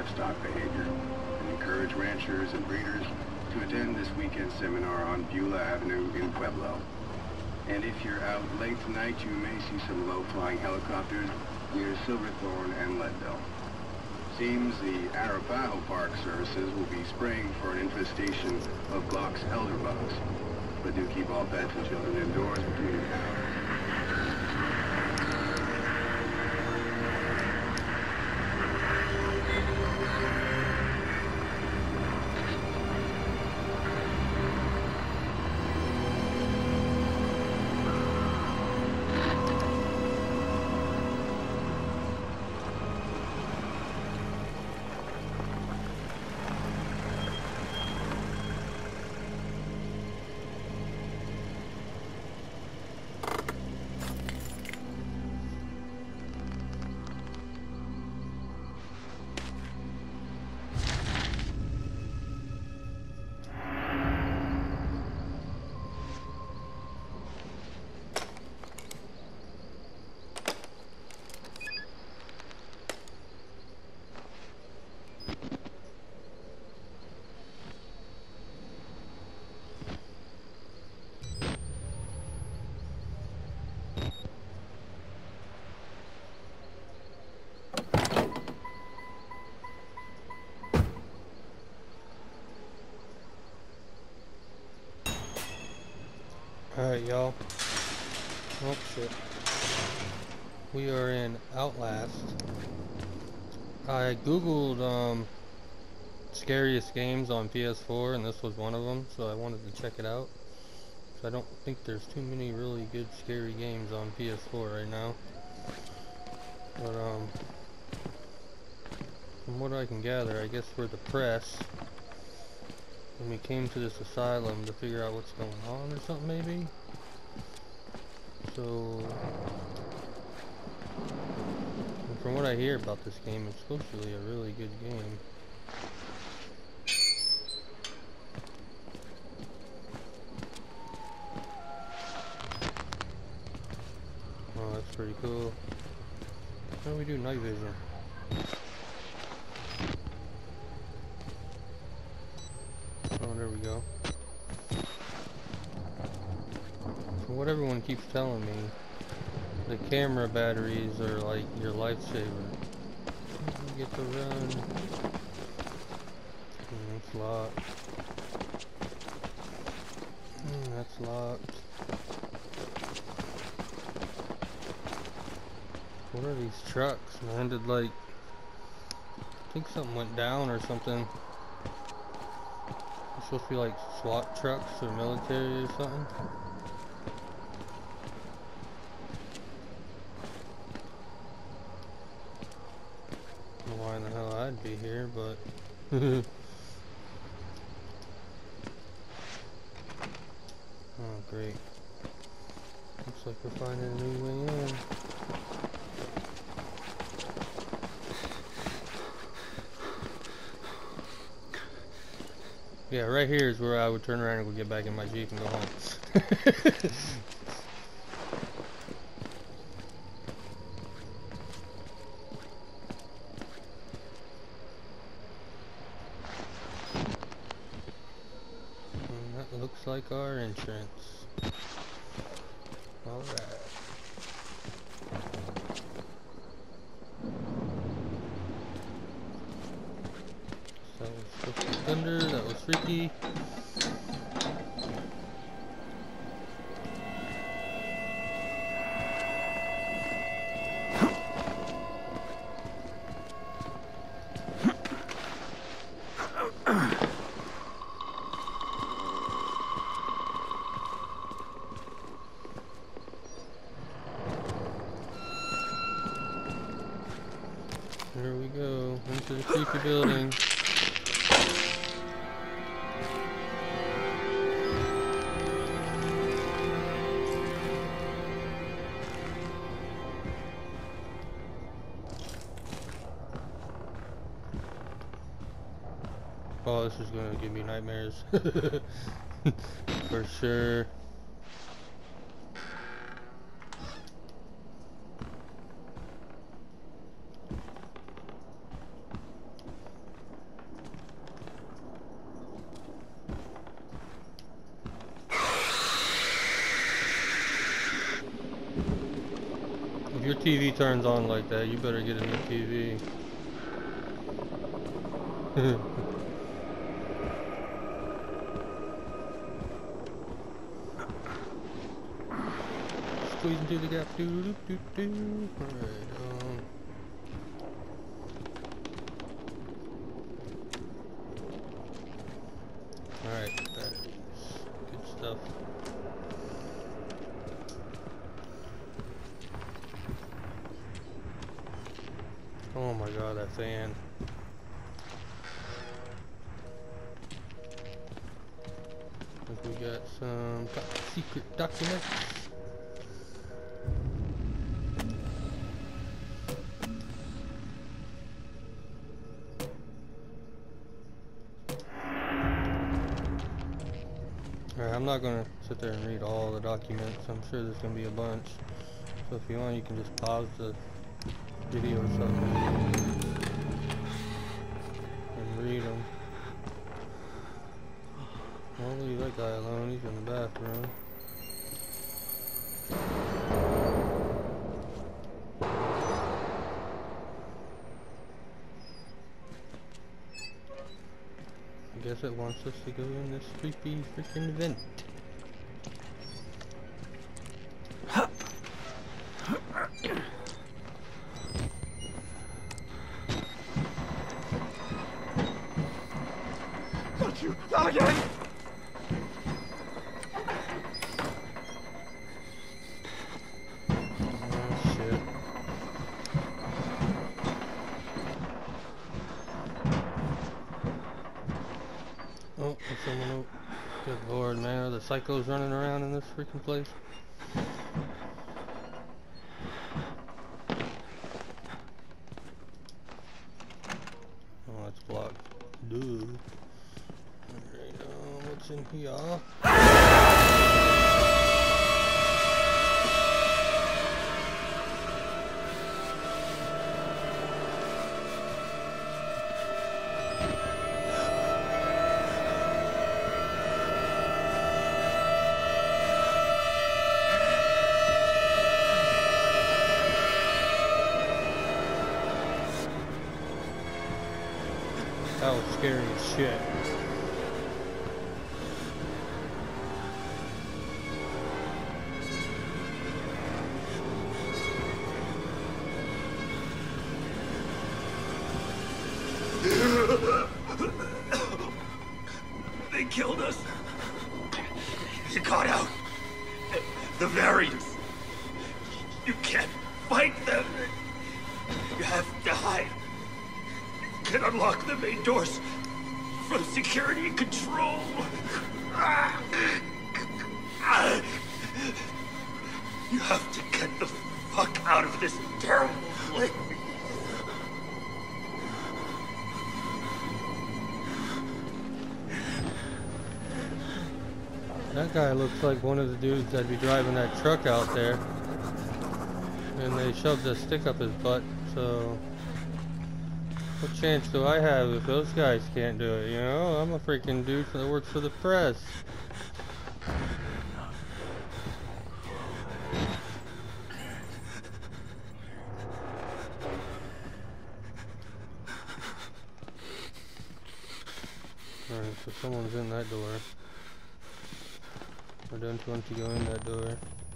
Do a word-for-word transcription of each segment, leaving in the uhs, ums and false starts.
livestock behavior and encourage ranchers and breeders to attend this weekend seminar on Beulah Avenue in Pueblo. And if you're out late tonight, you may see some low-flying helicopters near Silverthorne and Leadville. Seems the Arapaho Park Services will be spraying for an infestation of box elderbugs, but do keep all pets and children indoors between hours. Alright, y'all. Oh shit. We are in Outlast. I googled um, scariest games on P S four, and this was one of them, so I wanted to check it out. So I don't think there's too many really good scary games on P S four right now. But um, from what I can gather, I guess we're the press. And we came to this asylum to figure out what's going on or something, maybe? So, and from what I hear about this game, it's supposed to be a really good game. Oh, that's pretty cool. How do we do night vision? Oh, there we go. From what everyone keeps telling me, the camera batteries are like your lifesaver. You get to run. Mm, it's locked. Mm, that's locked. What are these trucks, man? Did like, I think something went down or something. It's supposed to be like SWAT trucks or military or something. I don't know why in the hell I'd be here, but oh great. Looks like we're finding a new way in. Yeah, right here is where I would turn around and go get back in my Jeep and go home. And that looks like our entrance. Alright. That was supposed to be thunder, that was freaky. Here we go, into the creepy building. Oh, this is gonna give me nightmares. For sure. your T V turns on like that, you better get a new T V. Squeezing through the gap. Doo doo doo doo. Alright, um. Alright, that's good stuff. Oh my god, that fan. I think we got some top secret documents. Alright, I'm not gonna sit there and read all the documents. I'm sure there's gonna be a bunch. So if you want, you can just pause the video or something and read them. I'll leave that guy alone. He's in the bathroom. I guess it wants us to go in this creepy freaking event. Not you! Not again! Oh shit. Oh, there's someone out. Good lord, man, are the psychos running around in this freaking place? Oh, it's blocked. Dude. Alright, um, what's in here? That was scary as shit. They killed us. You got out. The variants. You can't fight them. You have to hide. You can unlock the main doors from security and control. You have to get the fuck out of this terrible place. That guy looks like one of the dudes that'd be driving that truck out there. And they shoved a stick up his butt, so... What chance do I have if those guys can't do it, you know? I'm a freaking dude that works for the press. Alright, so someone's in that door. I don't want to go in that door.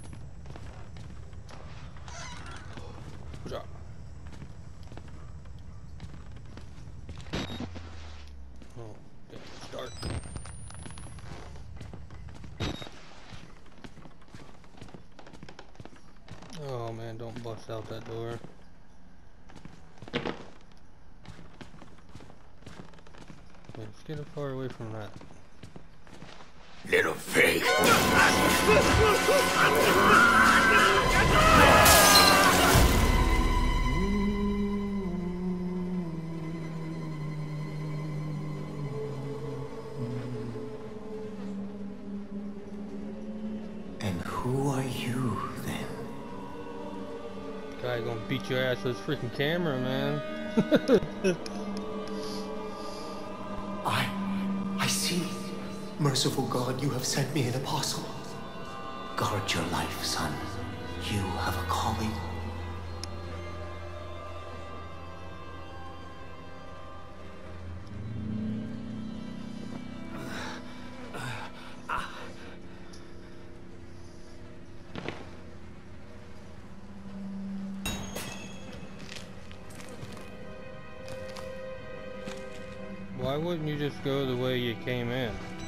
Oh, damn, it's dark. Oh man, don't bust out that door. Let's get it far away from that. Little pig. And who are you then? Guy gonna beat your ass with his freaking camera, man. I, I see. Merciful God, you have sent me an apostle. Guard your life, son. You have a calling. Why wouldn't you just go the way you came in?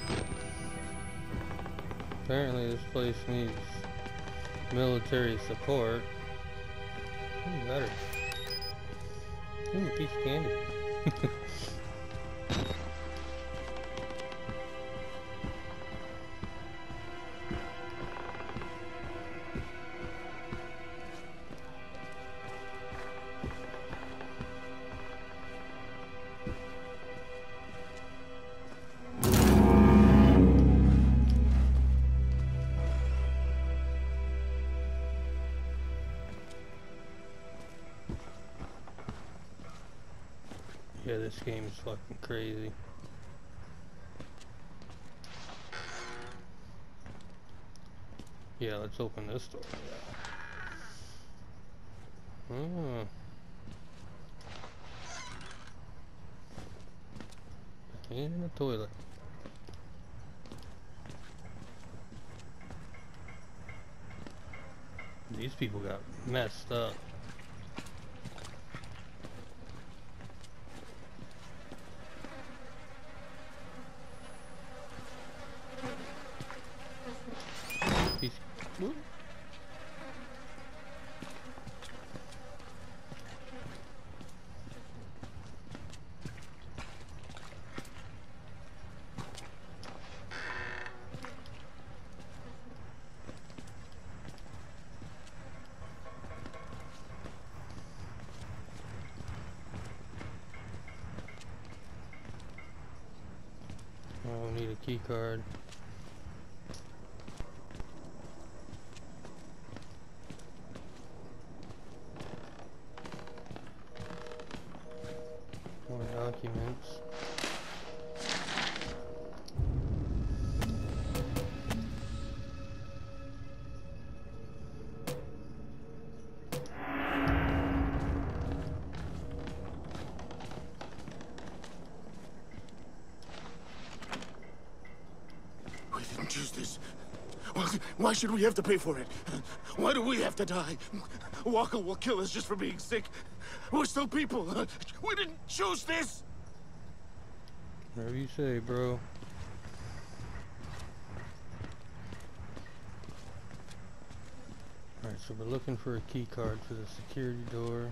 Apparently this place needs military support. Ooh, better. Ooh, a piece of candy. Yeah, this game is fucking crazy. Yeah, let's open this door. Oh. In the toilet. These people got messed up. He's, whoop. Oh, we need a key card. More documents. We didn't choose this. Why, why should we have to pay for it? Why do we have to die? Walker will kill us just for being sick. We're still people. We didn't choose this. Whatever you say, bro. Alright, so we're looking for a key card for the security door.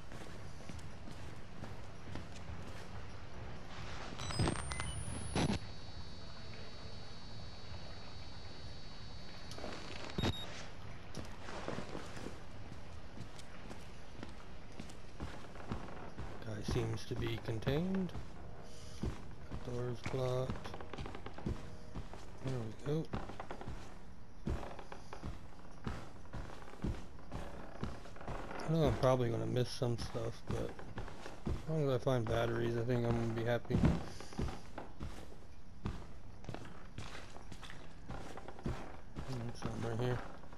Guy seems to be contained. Door's blocked. There we go. I know I'm probably gonna miss some stuff, but as long as I find batteries, I think I'm gonna be happy. And something right here.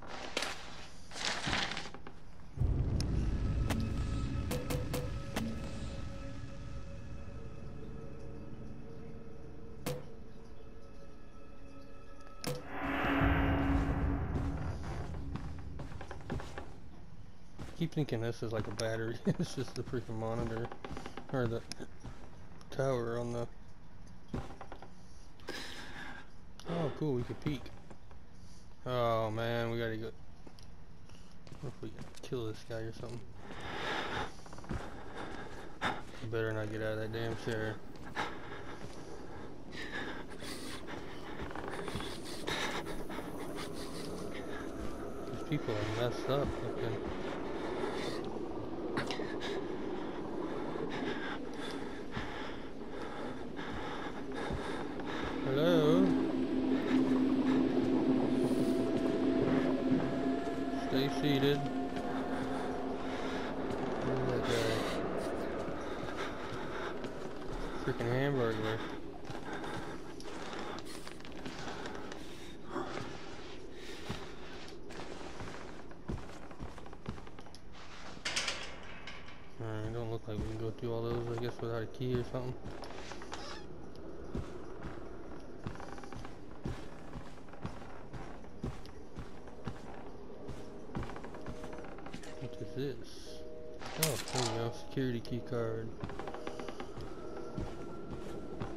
I keep thinking this is like a battery. It's just the freaking monitor or the tower on the. Oh, cool. We could peek. Oh man, we gotta go. What if we kill this guy or something? You better not get out of that damn chair. These people are messed up looking. Hello? Stay seated. Where's that guy? Freaking hamburger. Alright, don't look like we can go through all those, I guess, without a key or something. What is this? Oh, there we go. Security key card.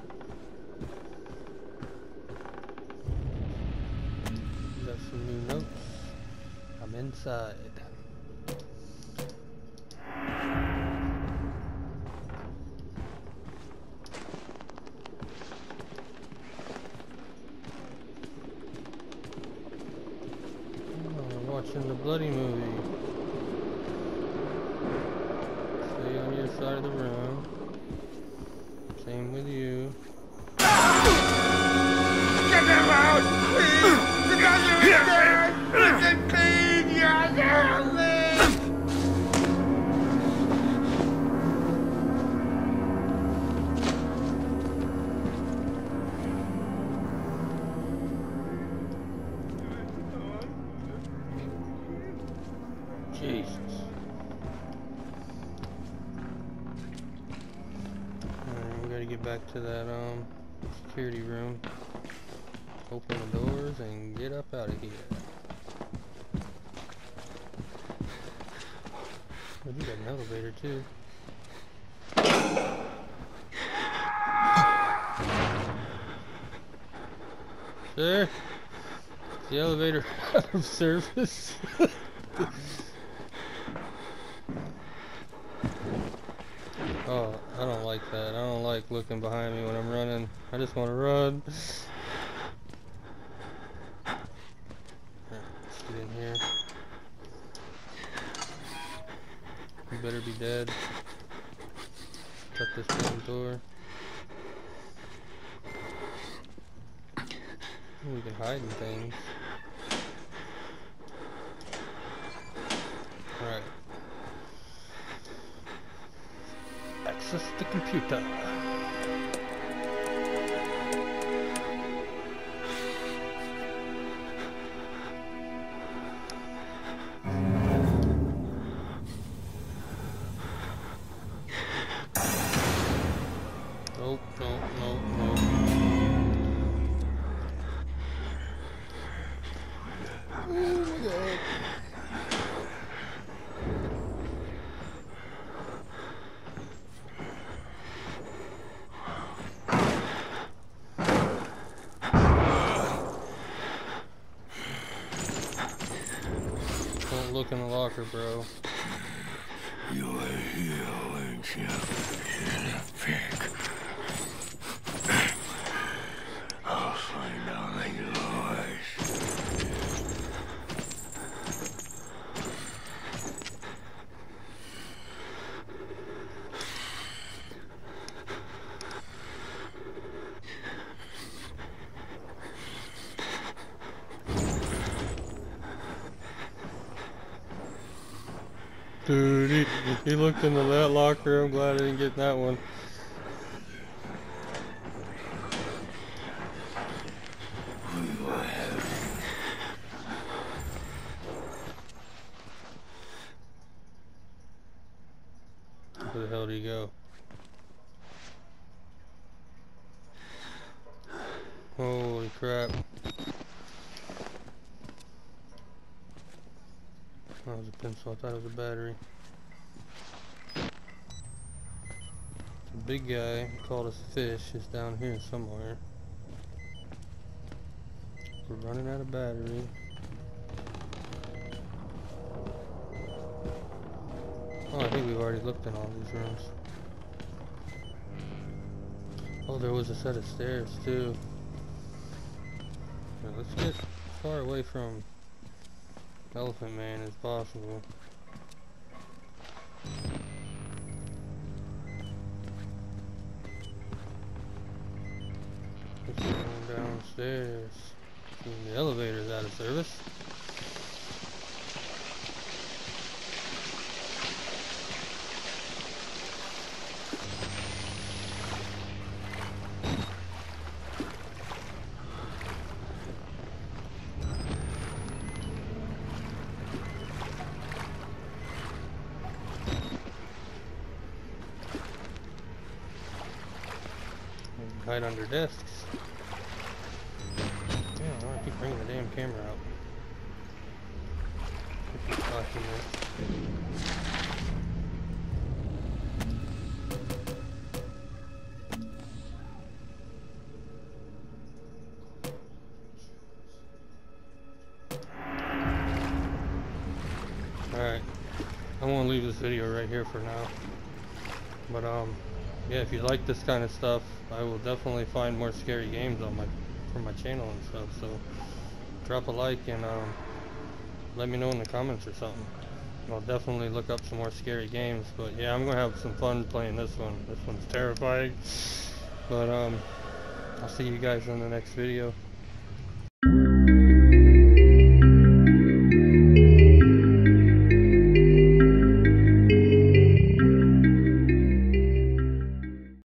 new notes. I'm inside. Oh, watching the bloody movie. Stay on your side of the room. Same with you. Get them out! Please! The guys are dead! Listen, please! You're there! Jesus. Alright, we gotta get back to that um security room. Open the doors and get up out of here. Oh, you got an elevator too. Sir, is the elevator out of service? Oh, I don't like that. I don't like looking behind me when I'm running. I just want to run. Alright, let's get in here. You better be dead. Shut this damn door. Ooh, we can hide in things. Alright. Access the computer. Nope, nope, nope, nope. Oh my God. Don't look in the locker, bro. You are here, aren't you? You're a pig. I'll find out your lies. Dude, he, he looked into that locker. I'm glad I didn't get that one. Where the hell did he go? Holy crap. That was a pencil, I thought it was a battery. The big guy called us fish is down here somewhere. We're running out of battery. Oh, I think we've already looked in all these rooms. Oh, there was a set of stairs too. Now, let's get as far away from Elephant Man as possible. Let's go downstairs. The elevator's out of service. Hide under desks. Yeah, I keep bringing the damn camera out. Keep watching this. I'm gonna leave this video right here for now. But um, yeah, if you like this kind of stuff, I will definitely find more scary games on my for my channel and stuff. So drop a like and um, let me know in the comments or something. I'll definitely look up some more scary games. But yeah, I'm gonna have some fun playing this one. This one's terrifying. But um, I'll see you guys in the next video.